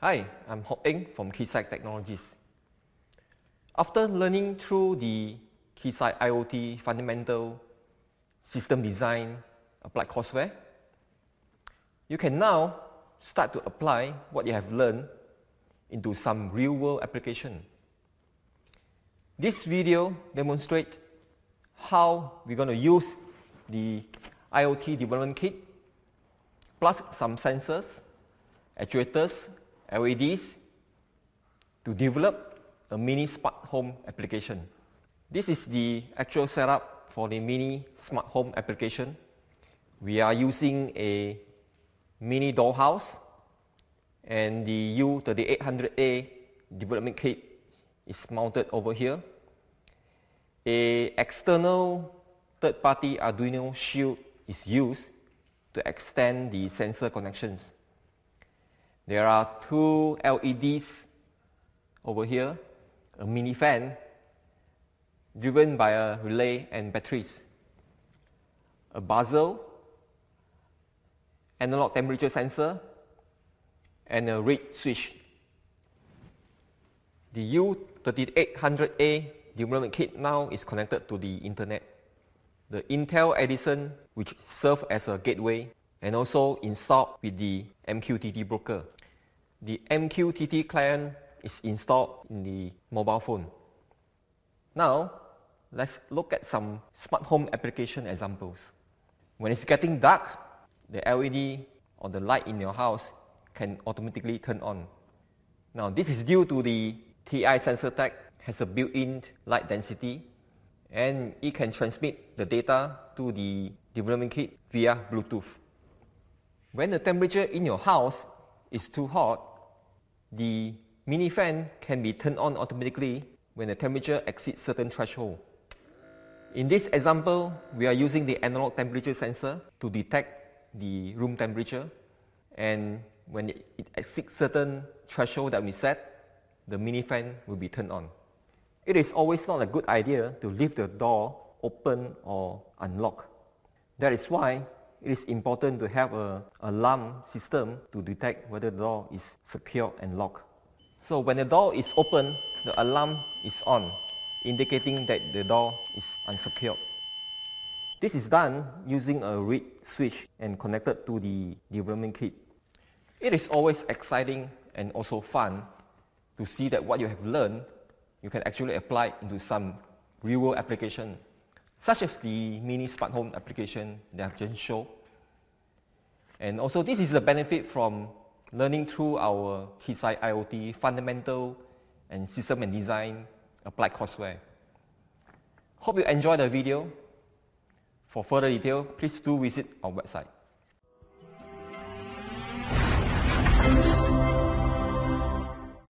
Hi, I'm Ho Eng from Keysight Technologies. After learning through the Keysight IoT fundamental system design applied courseware, you can now start to apply what you have learned into some real-world application. This video demonstrates how we're going to use the IoT development kit plus some sensors, actuators, LEDs to develop a mini smart home application. This is the actual setup for the mini smart home application. We are using a mini dollhouse, and the U3800A development kit is mounted over here. A external third-party Arduino shield is used to extend the sensor connections. There are two LEDs over here, a mini fan driven by a relay and batteries, a buzzer, analog temperature sensor, and a read switch. The U3800A development kit now is connected to the internet. The Intel Edison, which serves as a gateway, and also installed with the MQTT broker. The MQTT client is installed in the mobile phone. Now, let's look at some smart home application examples. When it's getting dark, the LED or the light in your house can automatically turn on. Now, this is due to the TI sensor tag has a built-in light density, and it can transmit the data to the development kit via Bluetooth. When the temperature in your house is too hot, the mini fan can be turned on automatically when the temperature exceeds certain threshold. In this example, we are using the analog temperature sensor to detect the room temperature, and when it exceeds certain threshold that we set, the mini fan will be turned on. It is always not a good idea to leave the door open or unlocked. That is why it is important to have an alarm system to detect whether the door is secure and locked. So when the door is open, the alarm is on, indicating that the door is unsecured. This is done using a read switch and connected to the development kit. It is always exciting and also fun to see that what you have learned, you can actually apply into some real-world application, such as the mini smart home application that I've just shown. And also this is the benefit from learning through our Keysight IoT fundamental and system and design applied courseware. Hope you enjoyed the video. For further detail, please do visit our website.